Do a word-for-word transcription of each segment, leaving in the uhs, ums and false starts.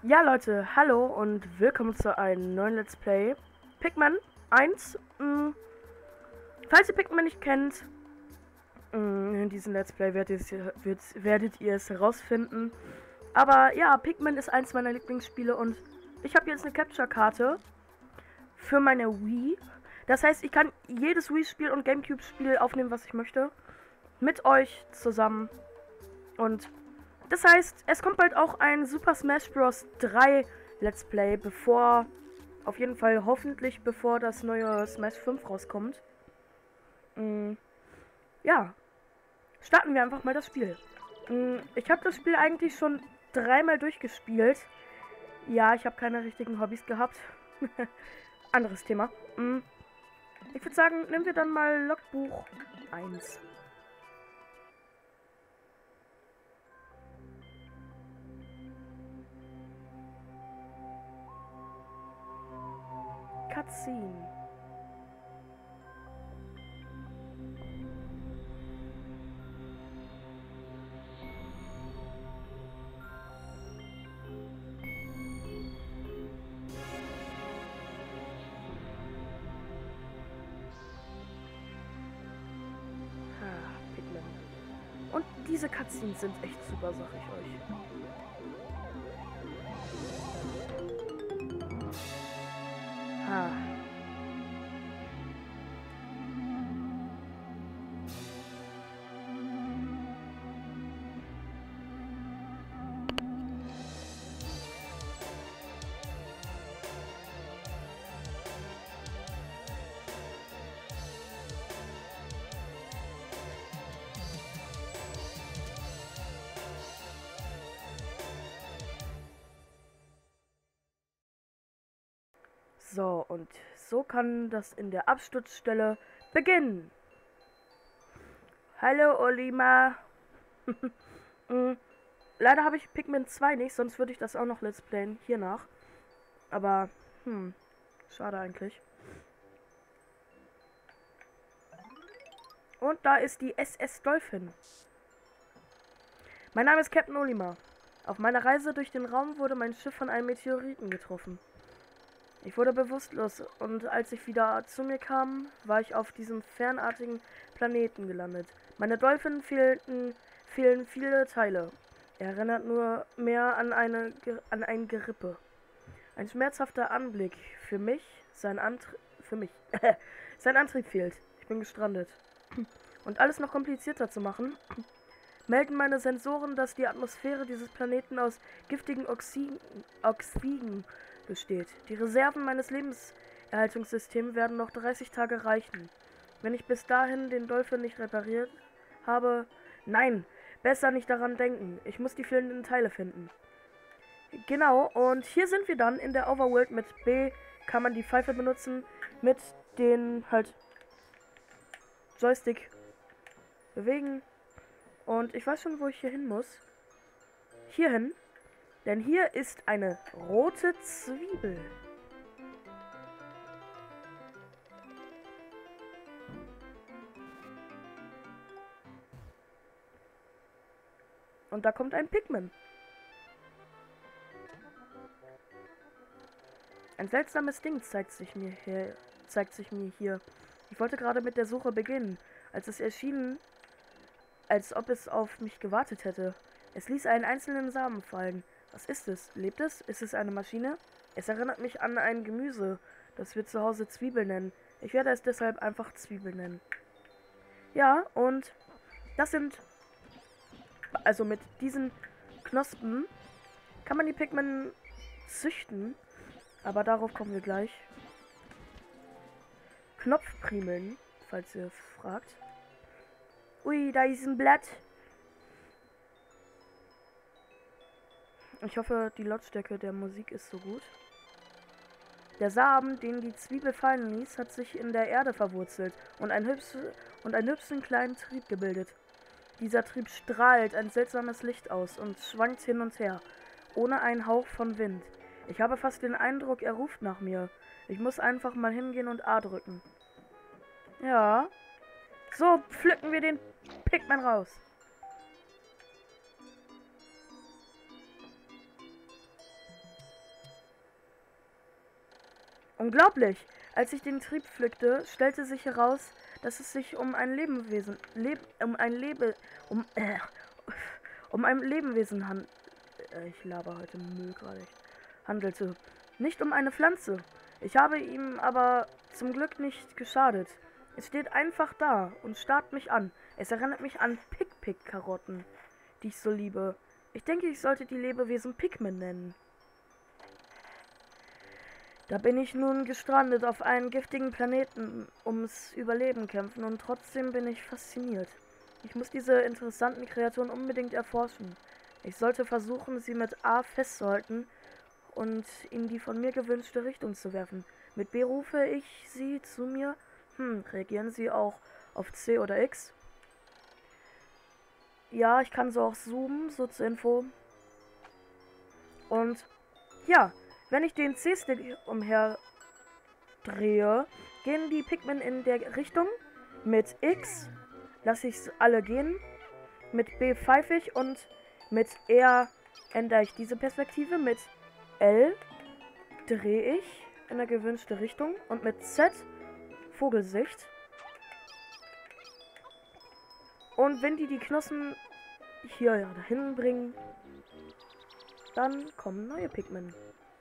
Ja Leute, hallo und willkommen zu einem neuen Let's Play Pikmin eins. Mh, falls ihr Pikmin nicht kennt, mh, in diesem Let's Play werdet ihr, wird, werdet ihr es herausfinden. Aber ja, Pikmin ist eins meiner Lieblingsspiele und ich habe jetzt eine Capture-Karte für meine Wii. Das heißt, ich kann jedes Wii-Spiel und Gamecube-Spiel aufnehmen, was ich möchte. Mit euch zusammen. Und das heißt, es kommt bald auch ein Super Smash Bros. drei Let's Play, bevor, auf jeden Fall hoffentlich, bevor das neue Smash fünf rauskommt. Mm, ja, starten wir einfach mal das Spiel. Mm, ich habe das Spiel eigentlich schon dreimal durchgespielt. Ja, ich habe keine richtigen Hobbys gehabt. Anderes Thema. Mm, ich würde sagen, nehmen wir dann mal Logbuch eins. Cutscene. Ah, Pikmin. Und diese Cutscenes sind echt super, sag ich euch. Ah. So, und so kann das in der Absturzstelle beginnen. Hallo, Olima. mm, leider habe ich Pikmin zwei nicht, sonst würde ich das auch noch let's playen hier nach. Aber, hm, schade eigentlich. Und da ist die S S Dolphin. Mein Name ist Captain Olima. Auf meiner Reise durch den Raum wurde mein Schiff von einem Meteoriten getroffen. Ich wurde bewusstlos und als ich wieder zu mir kam, war ich auf diesem fernartigen Planeten gelandet. Meine Dolphin fehlten, fehlen viele Teile. Er erinnert nur mehr an, eine, an ein Gerippe. Ein schmerzhafter Anblick für mich, sein Antrieb, für mich, sein Antrieb fehlt. Ich bin gestrandet. Und alles noch komplizierter zu machen, melden meine Sensoren, dass die Atmosphäre dieses Planeten aus giftigen Oxiden, Oxiden besteht. Die Reserven meines Lebenserhaltungssystems werden noch dreißig Tage reichen. Wenn ich bis dahin den Dolphin nicht repariert habe... Nein, besser nicht daran denken. Ich muss die fehlenden Teile finden. Genau, und hier sind wir dann in der Overworld. Mit B kann man die Pfeife benutzen, mit den halt Joystick bewegen. Und ich weiß schon, wo ich hier hin muss. Hierhin. Denn hier ist eine rote Zwiebel. Und da kommt ein Pikmin. Ein seltsames Ding zeigt sich mir hier. Zeigt sich mir hier. Ich wollte gerade mit der Suche beginnen, als es erschien, als ob es auf mich gewartet hätte. Es ließ einen einzelnen Samen fallen. Was ist es? Lebt es? Ist es eine Maschine? Es erinnert mich an ein Gemüse, das wir zu Hause Zwiebel nennen. Ich werde es deshalb einfach Zwiebel nennen. Ja, und das sind... Also mit diesen Knospen kann man die Pikmin züchten. Aber darauf kommen wir gleich. Knopfprimeln, falls ihr fragt. Ui, da ist ein Blatt. Ich hoffe, die Lautstärke der Musik ist so gut. Der Samen, den die Zwiebel fallen ließ, hat sich in der Erde verwurzelt und einen hübschen, und einen hübschen kleinen Trieb gebildet. Dieser Trieb strahlt ein seltsames Licht aus und schwankt hin und her, ohne einen Hauch von Wind. Ich habe fast den Eindruck, er ruft nach mir. Ich muss einfach mal hingehen und A drücken. Ja. So, pflücken wir den Pikmin raus. Unglaublich! Als ich den Trieb pflückte, stellte sich heraus, dass es sich um ein Lebewesen, leb, um ein Lebe, um, äh, um ein Lebewesen handelt. Äh, ich laber heute Müll gerade. Handelte. Nicht um eine Pflanze. Ich habe ihm aber zum Glück nicht geschadet. Es steht einfach da und starrt mich an. Es erinnert mich an Pick-Pick-Karotten, die ich so liebe. Ich denke, ich sollte die Lebewesen Pikmin nennen. Da bin ich nun gestrandet auf einem giftigen Planeten ums Überleben kämpfen und trotzdem bin ich fasziniert. Ich muss diese interessanten Kreaturen unbedingt erforschen. Ich sollte versuchen, sie mit A festzuhalten und in die von mir gewünschte Richtung zu werfen. Mit B rufe ich sie zu mir. Hm, reagieren sie auch auf C oder X? Ja, ich kann so auch zoomen, so zur Info. Und ja, wenn ich den C-Stick umher drehe, gehen die Pikmin in der Richtung. Mit X lasse ich es alle gehen. Mit B pfeife ich und mit R ändere ich diese Perspektive. Mit L drehe ich in der gewünschte Richtung. Und mit Z Vogelsicht. Und wenn die die Knossen hier ja, dahin bringen, dann kommen neue Pikmin.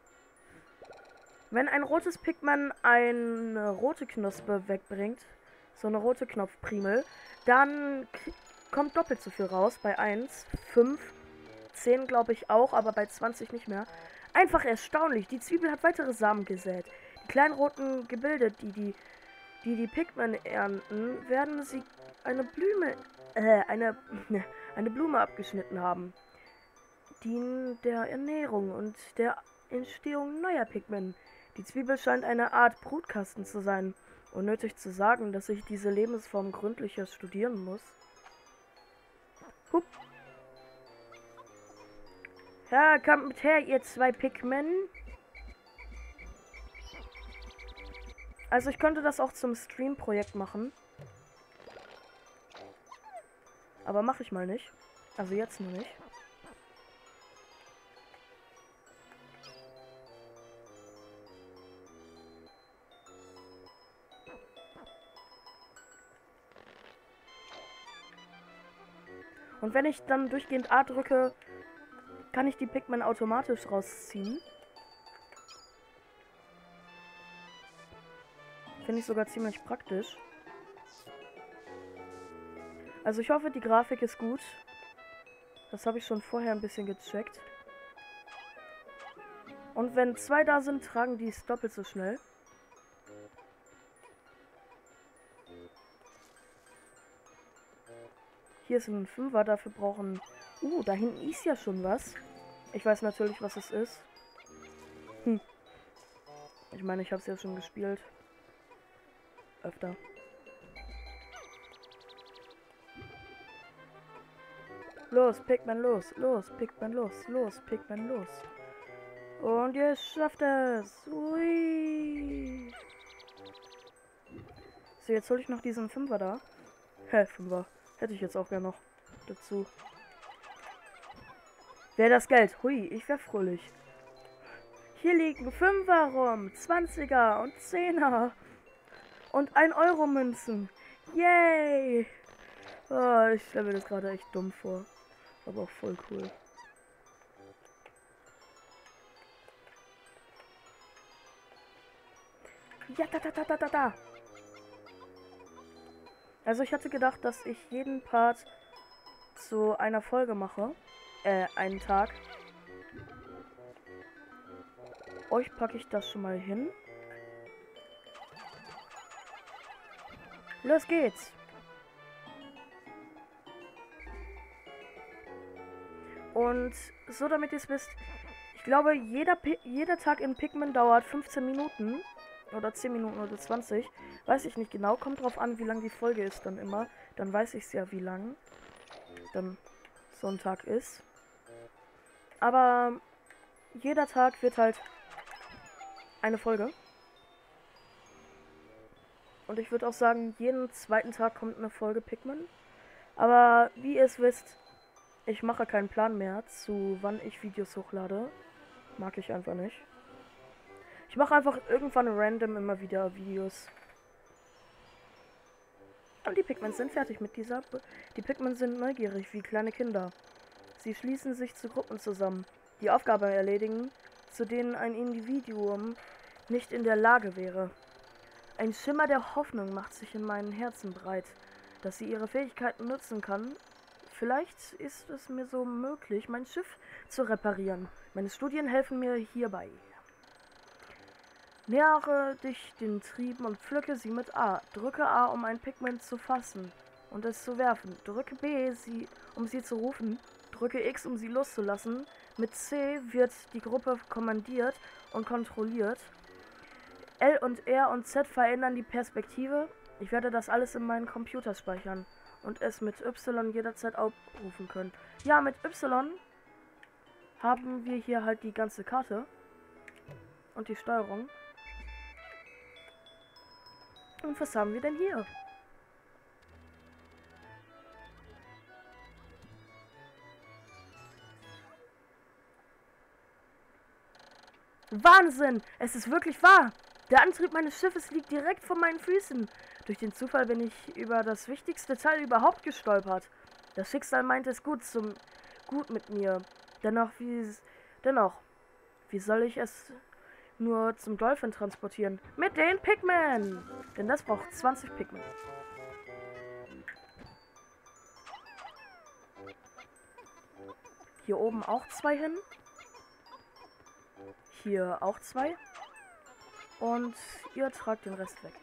Wenn ein rotes Pikmin eine rote Knospe wegbringt, so eine rote Knopfprimel, dann kommt doppelt so viel raus. Bei eins, fünf, zehn glaube ich auch, aber bei zwanzig nicht mehr. Einfach erstaunlich. Die Zwiebel hat weitere Samen gesät. Die kleinen roten Gebilde, die die, die, die Pikmin ernten, werden sie eine Blume, äh, eine, eine Blume abgeschnitten haben. Dienen der Ernährung und der Entstehung neuer Pikmin. Die Zwiebel scheint eine Art Brutkasten zu sein. Unnötig zu sagen, dass ich diese Lebensform gründlicher studieren muss. Hup. Ja, kommt mit her, ihr zwei Pikmin. Also ich könnte das auch zum Stream-Projekt machen. Aber mache ich mal nicht. Also jetzt nur nicht. Und wenn ich dann durchgehend A drücke, kann ich die Pikmin automatisch rausziehen. Finde ich sogar ziemlich praktisch. Also ich hoffe, die Grafik ist gut. Das habe ich schon vorher ein bisschen gecheckt. Und wenn zwei da sind, tragen die es doppelt so schnell. Hier ist ein Fünfer, dafür brauchen... Uh, da hinten ist ja schon was. Ich weiß natürlich, was es ist. Hm. Ich meine, ich habe es ja schon gespielt. Öfter. Los, Pikmin, los, los, Pikmin, los, los, Pikmin, los. Und ihr schafft es. Ui. So, jetzt hole ich noch diesen Fünfer da. Hä, Fünfer. Hätte ich jetzt auch gerne noch dazu. Wäre das Geld. Hui, ich wäre fröhlich. Hier liegen Fünfer rum, Zwanziger und Zehner. Und ein Euro Münzen. Yay! Oh, ich stelle mir das gerade echt dumm vor. Aber auch voll cool. Ja, da, da, da, da, da, da. Also ich hatte gedacht, dass ich jeden Part zu einer Folge mache. Äh, einen Tag. Euch packe ich das schon mal hin. Los geht's. Und so, damit ihr es wisst, ich glaube, jeder, Pi jeder Tag in Pikmin dauert fünfzehn Minuten. Oder zehn Minuten oder zwanzig. Weiß ich nicht genau. Kommt drauf an, wie lang die Folge ist dann immer. Dann weiß ich es ja, wie lang dann so ein Tag ist. Aber jeder Tag wird halt eine Folge. Und ich würde auch sagen, jeden zweiten Tag kommt eine Folge Pikmin. Aber wie ihr es wisst, ich mache keinen Plan mehr, zu wann ich Videos hochlade. Mag ich einfach nicht. Ich mache einfach irgendwann random immer wieder Videos. Und die Pikmin sind fertig mit dieser... Be die Pikmin sind neugierig wie kleine Kinder. Sie schließen sich zu Gruppen zusammen, die Aufgaben erledigen, zu denen ein Individuum nicht in der Lage wäre. Ein Schimmer der Hoffnung macht sich in meinem Herzen breit, dass sie ihre Fähigkeiten nutzen kann. Vielleicht ist es mir so möglich, mein Schiff zu reparieren. Meine Studien helfen mir hierbei. Nähere dich den Trieben und pflücke sie mit A. Drücke A, um ein Pigment zu fassen und es zu werfen. Drücke B, sie, um sie zu rufen. Drücke X, um sie loszulassen. Mit C wird die Gruppe kommandiert und kontrolliert. L und R und Z verändern die Perspektive. Ich werde das alles in meinen Computer speichern und es mit Y jederzeit aufrufen können. Ja, mit Y haben wir hier halt die ganze Karte und die Steuerung. Und was haben wir denn hier? Wahnsinn! Es ist wirklich wahr! Der Antrieb meines Schiffes liegt direkt vor meinen Füßen. Durch den Zufall bin ich über das wichtigste Teil überhaupt gestolpert. Das Schicksal meint es gut zum gut mit mir. Dennoch, wie dennoch, wie soll ich es nur zum Dolphin transportieren? Mit den Pikmin! Denn das braucht zwanzig Pikmin. Hier oben auch zwei hin. Hier auch zwei. Und ihr tragt den Rest weg.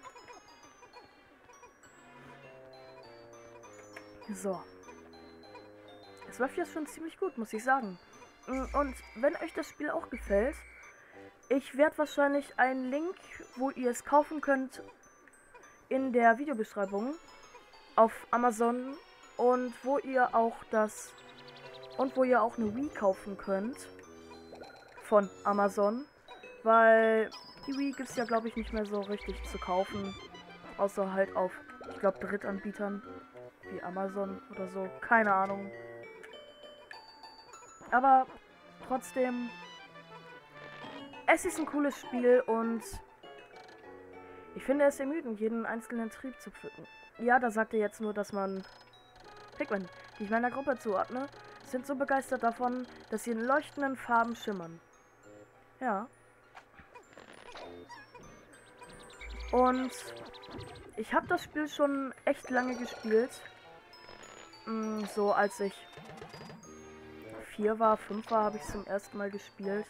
So. Es läuft jetzt schon ziemlich gut, muss ich sagen. Und wenn euch das Spiel auch gefällt, ich werde wahrscheinlich einen Link, wo ihr es kaufen könnt, in der Videobeschreibung auf Amazon und wo ihr auch das und wo ihr auch eine Wii kaufen könnt von Amazon, weil die Wii gibt es ja, glaube ich, nicht mehr so richtig zu kaufen, außer halt auf, ich glaube, Drittanbietern wie Amazon oder so, keine Ahnung. Aber trotzdem, es ist ein cooles Spiel und ich finde es ermüdend, jeden einzelnen Trieb zu pflücken. Ja, da sagt er jetzt nur, dass man Pikmin, die ich meiner Gruppe zuordne, sind so begeistert davon, dass sie in leuchtenden Farben schimmern. Ja. Und ich habe das Spiel schon echt lange gespielt. So als ich vier war, fünf war, habe ich zum ersten Mal gespielt.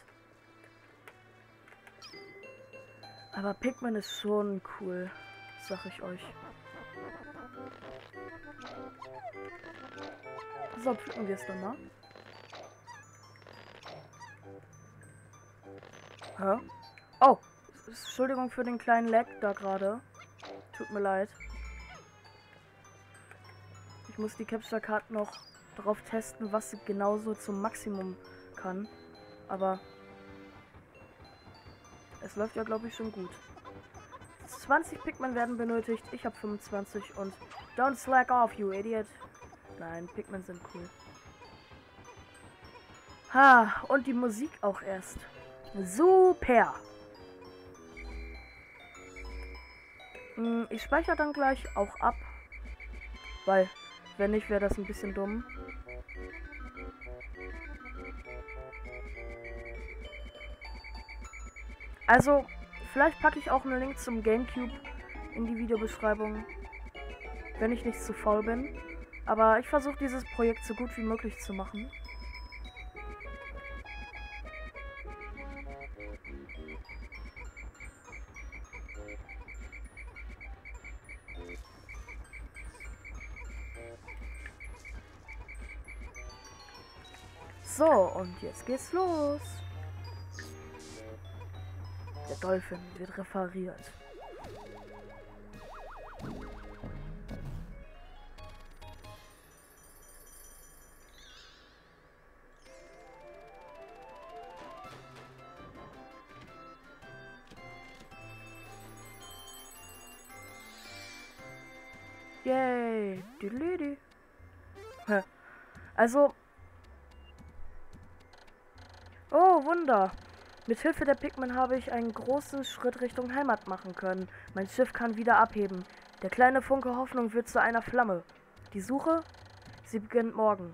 Aber Pikmin ist schon cool, sag ich euch. So, pflücken wir es dann mal. Hä? Oh, Entschuldigung für den kleinen Lag da gerade. Tut mir leid. Ich muss die Capture Card noch drauf testen, was sie genauso zum Maximum kann. Aber es läuft ja, glaube ich, schon gut. zwanzig Pikmin werden benötigt. Ich habe fünfundzwanzig und don't slack off, you idiot. Nein, Pikmin sind cool. Ha, und die Musik auch erst. Super. Hm, ich speichere dann gleich auch ab. Weil, wenn nicht, wäre das ein bisschen dumm. Also, vielleicht packe ich auch einen Link zum GameCube in die Videobeschreibung, wenn ich nicht zu faul bin. Aber ich versuche dieses Projekt so gut wie möglich zu machen. So, und jetzt geht's los. Der Dolphin wird referiert. Yay. Düdelüdü. Also. Oh, Wunder. Mit Hilfe der Pikmin habe ich einen großen Schritt Richtung Heimat machen können. Mein Schiff kann wieder abheben. Der kleine Funke Hoffnung wird zu einer Flamme. Die Suche, sie beginnt morgen.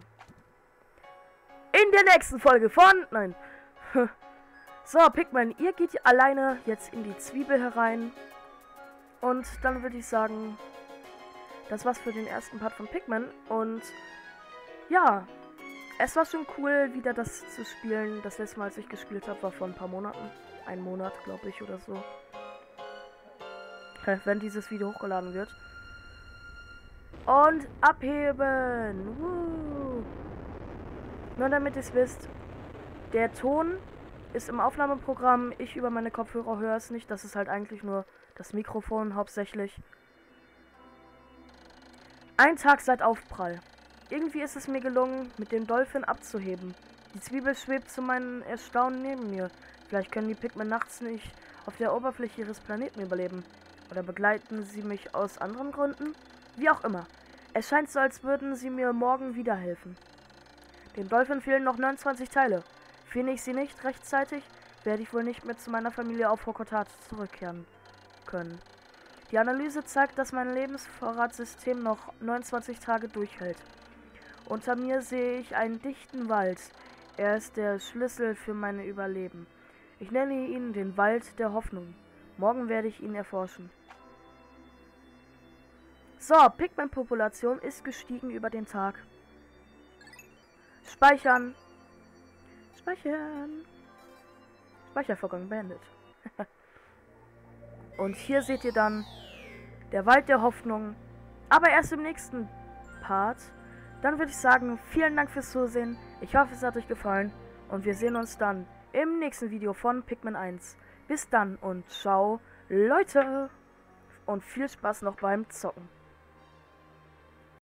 In der nächsten Folge von... Nein. So, Pikmin, ihr geht alleine jetzt in die Zwiebel herein. Und dann würde ich sagen, das war's für den ersten Part von Pikmin. Und ja, es war schon cool, wieder das zu spielen. Das letzte Mal, als ich gespielt habe, war vor ein paar Monaten. Ein Monat, glaube ich, oder so. Wenn dieses Video hochgeladen wird. Und abheben. Woo. Nur damit ihr es wisst, der Ton ist im Aufnahmeprogramm. Ich über meine Kopfhörer höre es nicht. Das ist halt eigentlich nur das Mikrofon hauptsächlich. Ein Tag seit Aufprall. Irgendwie ist es mir gelungen, mit dem Dolphin abzuheben. Die Zwiebel schwebt zu meinem Erstaunen neben mir. Vielleicht können die Pikmin nachts nicht auf der Oberfläche ihres Planeten überleben. Oder begleiten sie mich aus anderen Gründen? Wie auch immer. Es scheint so, als würden sie mir morgen wieder helfen. Dem Dolphin fehlen noch neunundzwanzig Teile. Finde ich sie nicht rechtzeitig, werde ich wohl nicht mehr zu meiner Familie auf Rokotat zurückkehren können. Die Analyse zeigt, dass mein Lebensvorratssystem noch neunundzwanzig Tage durchhält. Unter mir sehe ich einen dichten Wald. Er ist der Schlüssel für mein Überleben. Ich nenne ihn den Wald der Hoffnung. Morgen werde ich ihn erforschen. So, Pikmin-Population ist gestiegen über den Tag. Speichern. Speichern. Speichervorgang beendet. Und hier seht ihr dann der Wald der Hoffnung. Aber erst im nächsten Part. Dann würde ich sagen, vielen Dank fürs Zusehen. Ich hoffe, es hat euch gefallen. Und wir sehen uns dann im nächsten Video von Pikmin eins. Bis dann und ciao, Leute. Und viel Spaß noch beim Zocken.